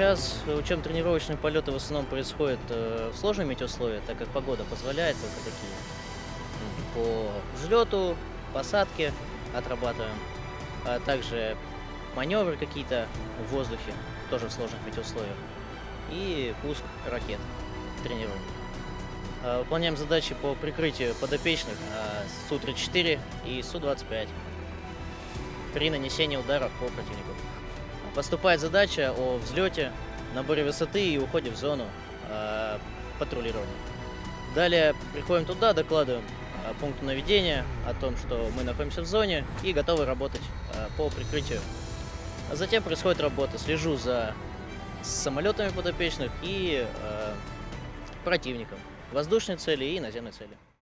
Сейчас учебно-тренировочные полеты в основном происходят в сложных метеоусловиях, так как погода позволяет, только такие по взлету, посадке отрабатываем, а также маневры какие-то в воздухе, тоже в сложных метеоусловиях, и пуск ракет тренируем. Выполняем задачи по прикрытию подопечных Су-34 и Су-25 при нанесении ударов по противнику. Поступает задача о взлете, наборе высоты и уходе в зону патрулирования. Далее приходим туда, докладываем пункту наведения о том, что мы находимся в зоне и готовы работать по прикрытию. А затем происходит работа. Слежу за самолетами подопечных и противником. Воздушные цели и наземные цели.